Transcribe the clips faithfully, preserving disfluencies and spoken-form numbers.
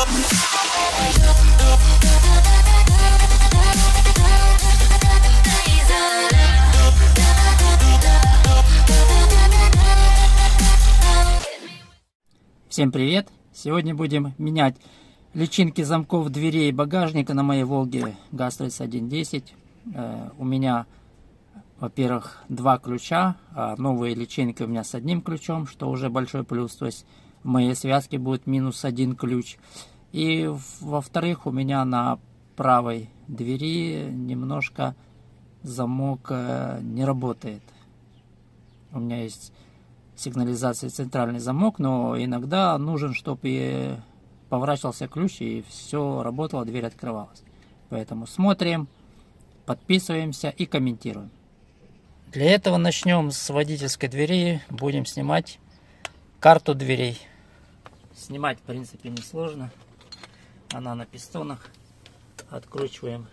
Всем привет! Сегодня будем менять личинки замков дверей багажника на моей Волге Гастрейс один десять. Э, у меня, во-первых, два ключа, а новые личинки у меня с одним ключом, что уже большой плюс. То есть в моей связке будет минус один ключ. И во-вторых, у меня на правой двери немножко замок э, не работает. У меня есть сигнализации центральный замок, но иногда нужен, чтобы поворачивался ключ и все работало, дверь открывалась. Поэтому смотрим, подписываемся и комментируем. Для этого начнем с водительской двери, будем снимать карту дверей. Снимать в принципе несложно, она на пистонах. Откручиваем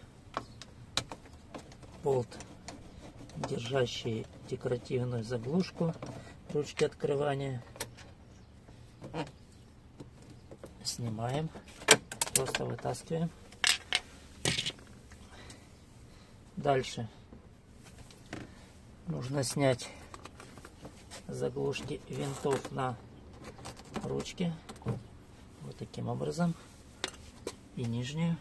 болт, держащий декоративную заглушку ручки открывания, снимаем, просто вытаскиваем. Дальше нужно снять заглушки винтов на ручке, вот таким образом, и нижнюю.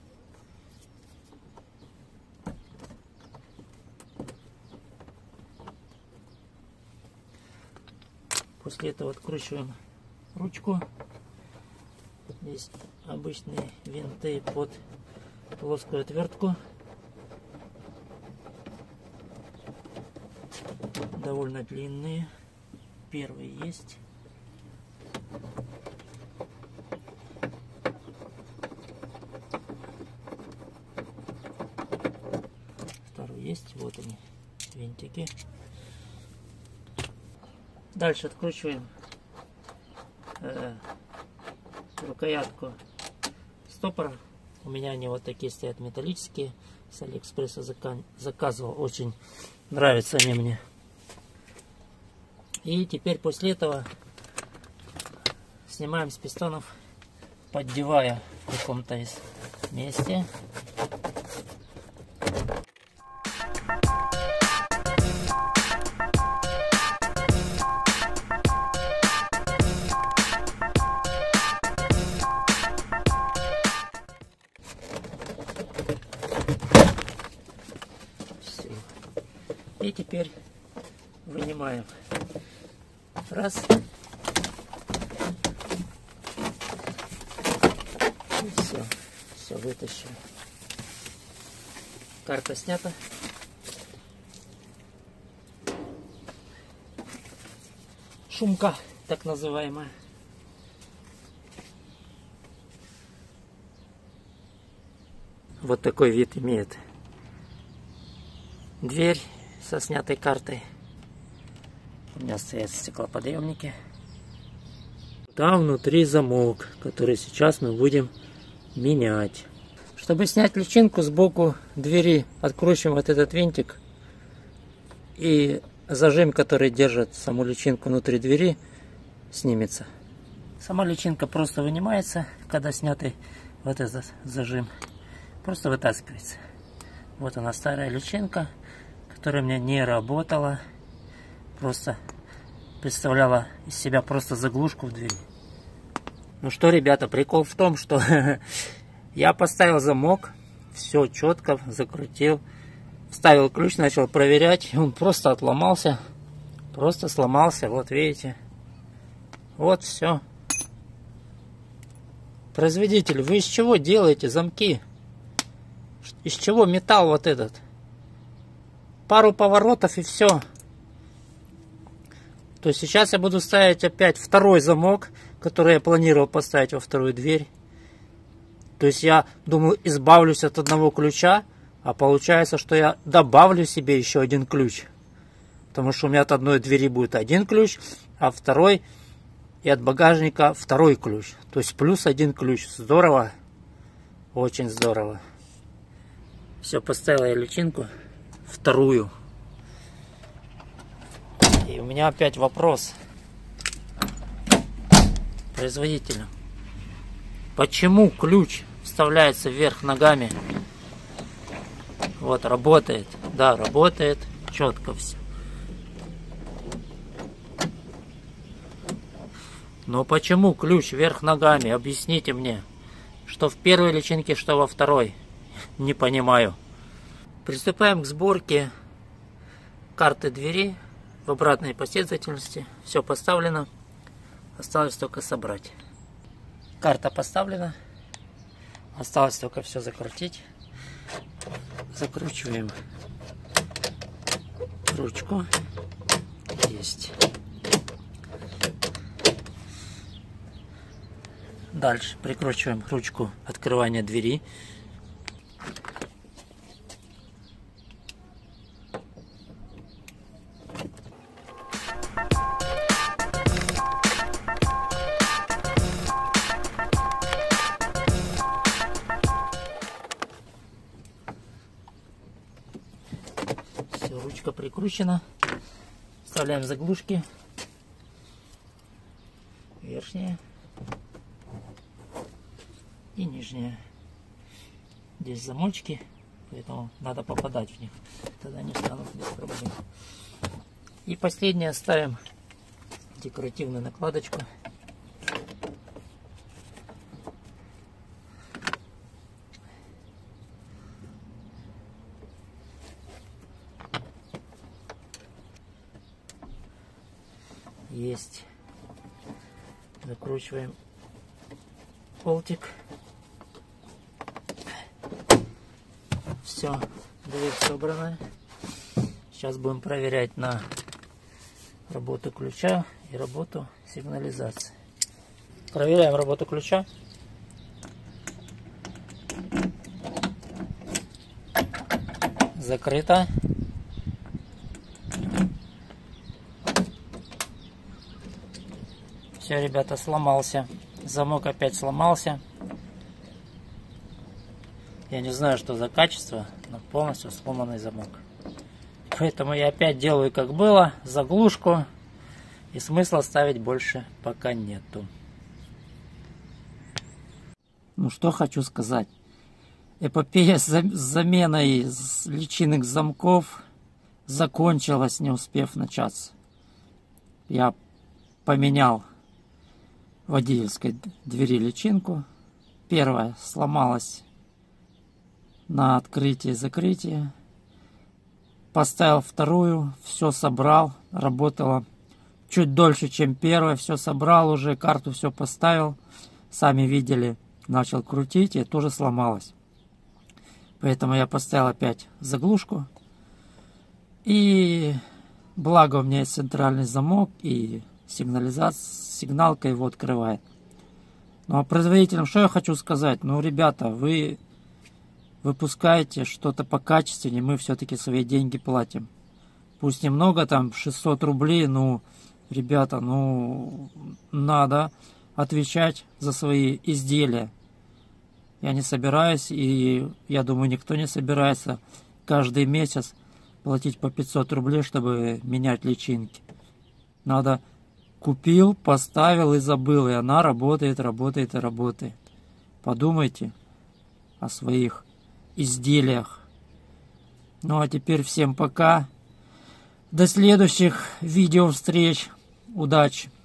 После этого откручиваем ручку. Здесь обычные винты под плоскую отвертку. Довольно длинные. Первый есть. Второй есть. Вот они, винтики. Дальше откручиваем э, рукоятку стопора. У меня они вот такие стоят, металлические. С Алиэкспресса заказывал. Очень нравятся они мне. И теперь после этого снимаем с пистонов, поддевая в каком-то из месте. И теперь вынимаем. Раз. И все. Все вытащим. Карта снята. Шумка, так называемая. Вот такой вид имеет дверь со снятой картой. У меня стоят стеклоподъемники. Там внутри замок, который сейчас мы будем менять. Чтобы снять личинку сбоку двери, откручиваем вот этот винтик. И зажим, который держит саму личинку внутри двери, снимется. Сама личинка просто вынимается, когда снятый вот этот зажим. Просто вытаскивается. Вот она, старая личинка, которая у меня не работала, просто представляла из себя просто заглушку в двери. Ну что, ребята, прикол в том, что я поставил замок, все четко закрутил, вставил ключ, начал проверять, и он просто отломался, просто сломался, вот видите, вот все. Производитель, вы из чего делаете замки? Из чего металл вот этот? Пару поворотов и все. То есть сейчас я буду ставить опять второй замок, который я планировал поставить во вторую дверь. То есть я думал, избавлюсь от одного ключа, а получается, что я добавлю себе еще один ключ. Потому что у меня от одной двери будет один ключ, а второй и от багажника второй ключ. То есть плюс один ключ. Здорово. Очень здорово. Все, поставил я личинку. Вторую. И у меня опять вопрос производителю. Почему ключ вставляется вверх ногами? Вот, работает. Да, работает. Четко все. Но почему ключ вверх ногами? Объясните мне. Что в первой личинке, что во второй. Не понимаю. Приступаем к сборке карты двери в обратной последовательности. Все поставлено. Осталось только собрать. Карта поставлена. Осталось только все закрутить. Закручиваем ручку. Есть. Дальше прикручиваем ручку открывания двери. Все, ручка прикручена. Вставляем заглушки. Верхняя и нижняя. Здесь замочки, поэтому надо попадать в них. Тогда они станут без проблем. И последнее ставим декоративную накладочку. Есть. Закручиваем болтик. Все, дверь собрана. Сейчас будем проверять на работу ключа и работу сигнализации. Проверяем работу ключа. Закрыто. Все, ребята, сломался. Замок опять сломался. Я не знаю, что за качество, но полностью сломанный замок. Поэтому я опять делаю, как было, заглушку. И смысла ставить больше пока нету. Ну что хочу сказать. Эпопея с заменой личинок замков закончилась, не успев начаться. Я поменял в водительской двери личинку. Первая сломалась на открытие и закрытие. Поставил вторую, все собрал, работала чуть дольше, чем первая, все собрал уже, карту все поставил, сами видели, начал крутить, и тоже сломалась. Поэтому я поставил опять заглушку. И благо у меня есть центральный замок и сигнализация, сигналка его открывает. Ну а производителям что я хочу сказать? Ну, ребята, вы выпускаете что-то покачественнее, мы все-таки свои деньги платим. Пусть немного, там шестьсот рублей, ну, ребята, ну, надо отвечать за свои изделия. Я не собираюсь, и я думаю, никто не собирается каждый месяц платить по пятьсот рублей, чтобы менять личинки. Надо купил, поставил и забыл, и она работает, работает и работает. Подумайте о своих изделиях. Ну а теперь всем пока. До следующих видео встреч. Удачи!